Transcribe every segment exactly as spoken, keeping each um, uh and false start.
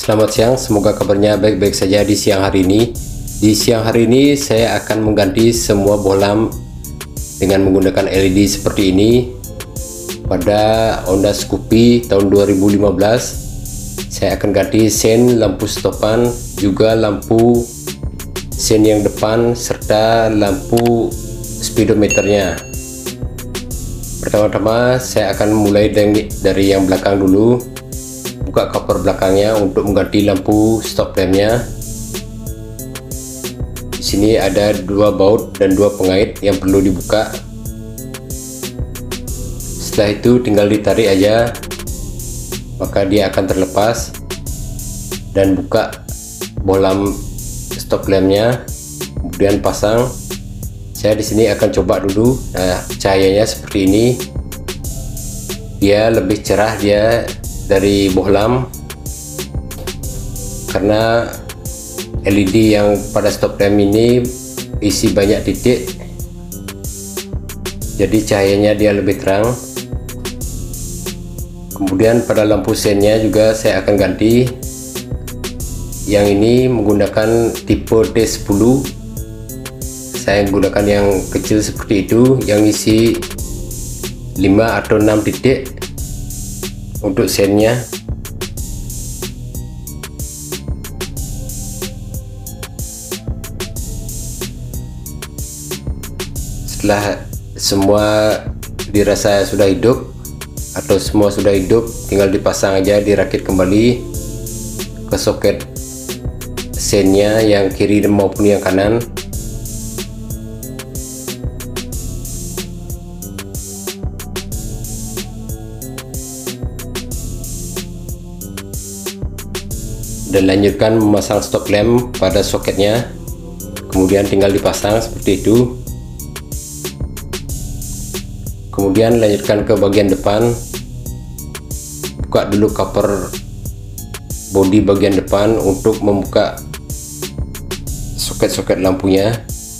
Selamat siang, semoga kabarnya baik-baik saja di siang hari ini. Di siang hari ini saya akan mengganti semua bohlam dengan menggunakan L E D seperti ini. Pada Honda Scoopy tahun dua ribu lima belas saya akan ganti sen, lampu stopan, juga lampu sen yang depan serta lampu speedometernya. Pertama-tama saya akan mulai dari, dari yang belakang dulu. Buka cover belakangnya untuk mengganti lampu stop lampnya. Di sini ada dua baut dan dua pengait yang perlu dibuka. Setelah itu tinggal ditarik aja, maka dia akan terlepas, dan buka bohlam stop lampnya, kemudian pasang. Saya di sini akan coba dulu. Nah, cahayanya seperti ini, dia lebih cerah dia dari bohlam, karena L E D yang pada stop lamp ini isi banyak titik, jadi cahayanya dia lebih terang. Kemudian pada lampu sennya juga saya akan ganti. Yang ini menggunakan tipe T sepuluh. Saya menggunakan yang kecil seperti itu, yang isi lima atau enam titik untuk sennya. Setelah semua dirasa sudah hidup atau semua sudah hidup, tinggal dipasang aja, dirakit kembali ke soket sennya yang kiri maupun yang kanan. Dan lanjutkan memasang stop lamp pada soketnya, kemudian tinggal dipasang seperti itu. Kemudian lanjutkan ke bagian depan, buka dulu cover bodi bagian depan untuk membuka soket-soket lampunya.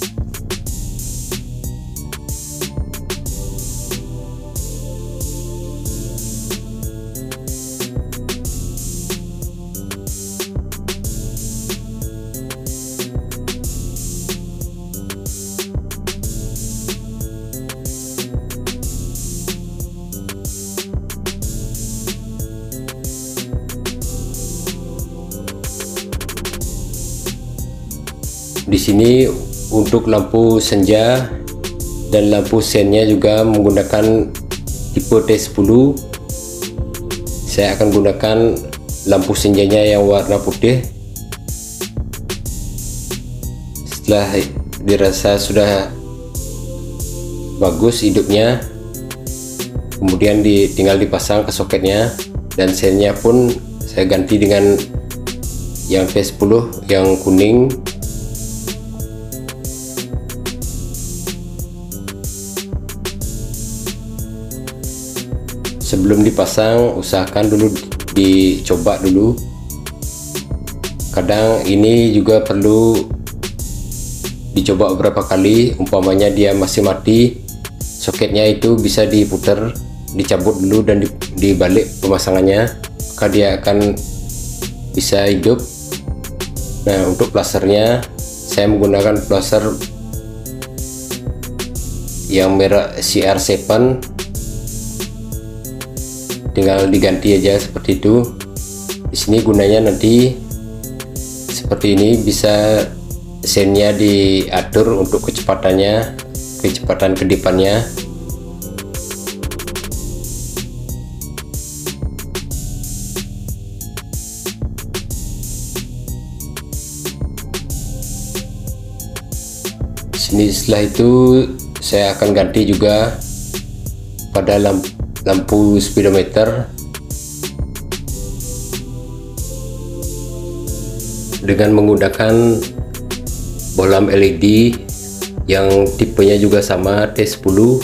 Di sini untuk lampu senja dan lampu sennya juga menggunakan tipe T sepuluh. Saya akan gunakan lampu senjanya yang warna putih. Setelah dirasa sudah bagus hidupnya, kemudian tinggal dipasang ke soketnya, dan sennya pun saya ganti dengan yang T sepuluh yang kuning. Sebelum dipasang, usahakan dulu dicoba dulu. Kadang ini juga perlu dicoba beberapa kali. Umpamanya dia masih mati, soketnya itu bisa diputar, dicabut dulu dan dibalik pemasangannya, maka dia akan bisa hidup. Nah, untuk plasternya saya menggunakan plaster yang merek C R tujuh. Tinggal diganti aja seperti itu. Di sini gunanya nanti seperti ini, bisa sennya diatur untuk kecepatannya, kecepatan kedipannya. Di sini setelah itu saya akan ganti juga pada lampu lampu speedometer dengan menggunakan bohlam L E D yang tipenya juga sama T sepuluh.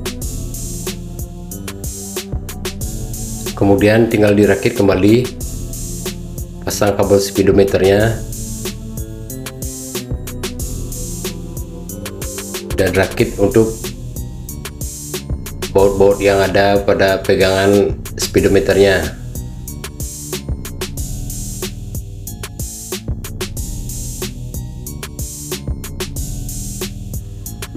Kemudian tinggal dirakit kembali, pasang kabel speedometernya, dan rakit untuk baut-baut yang ada pada pegangan speedometernya.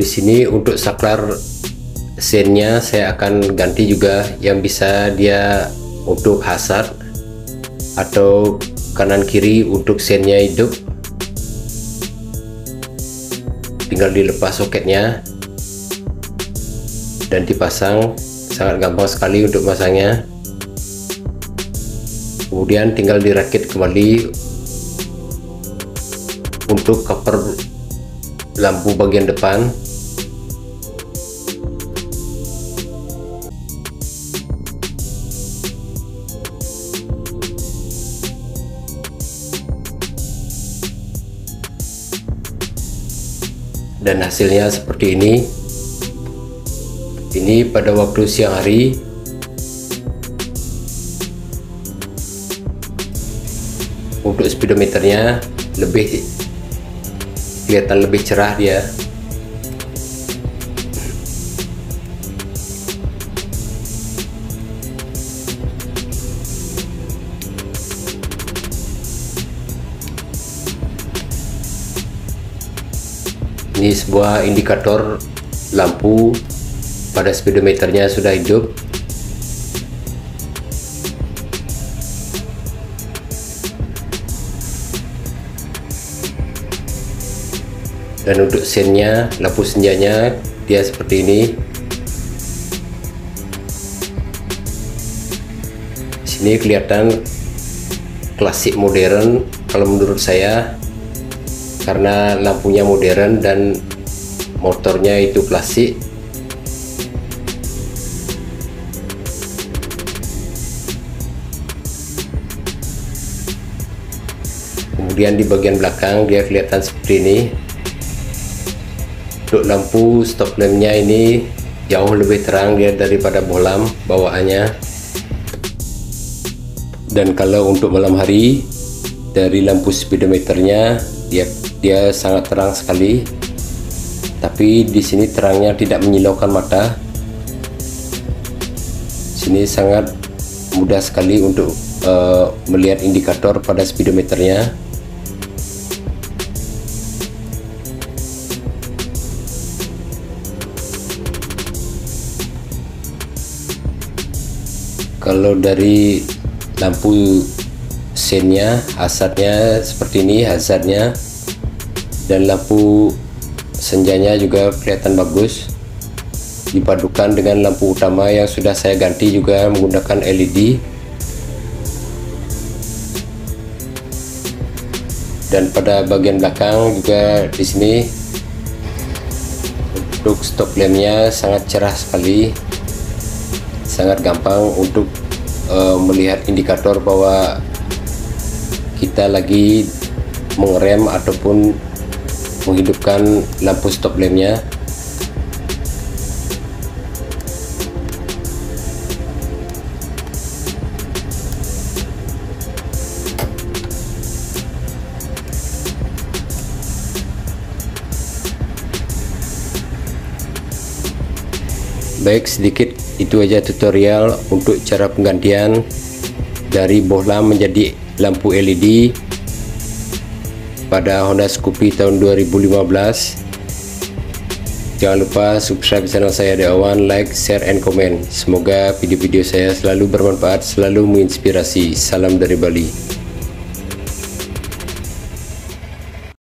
Di sini untuk saklar sennya saya akan ganti juga, yang bisa dia untuk hazard atau kanan kiri untuk sennya hidup. Tinggal dilepas soketnya dan dipasang, sangat gampang sekali untuk masangnya. Kemudian tinggal dirakit kembali untuk cover lampu bagian depan. Dan hasilnya seperti ini. Ini pada waktu siang hari. Untuk speedometernya lebih kelihatan lebih cerah dia. Ini sebuah indikator lampu pada speedometernya sudah hidup. Dan untuk sennya, lampu senjanya dia seperti ini. Di sini kelihatan klasik modern kalau menurut saya, karena lampunya modern dan motornya itu klasik. Kemudian di bagian belakang dia kelihatan seperti ini. Untuk lampu stop lampnya ini jauh lebih terang dia daripada bohlam bawaannya. Dan kalau untuk malam hari, dari lampu speedometernya dia dia sangat terang sekali. Tapi di sini terangnya tidak menyilaukan mata. Sini sangat mudah sekali untuk uh, melihat indikator pada speedometernya. Kalau dari lampu sennya, hazardnya seperti ini hazardnya, dan lampu senjanya juga kelihatan bagus. Dipadukan dengan lampu utama yang sudah saya ganti juga menggunakan L E D. Dan pada bagian belakang juga di sini untuk stop lampnya sangat cerah sekali. Sangat gampang untuk uh, melihat indikator bahwa kita lagi mengerem ataupun menghidupkan lampu stop lampnya. Baik, sedikit itu aja tutorial untuk cara penggantian dari bohlam menjadi lampu L E D pada Honda Scoopy tahun dua ribu lima belas. Jangan lupa subscribe channel saya Deawan, like, share, and comment. Semoga video-video saya selalu bermanfaat, selalu menginspirasi. Salam dari Bali.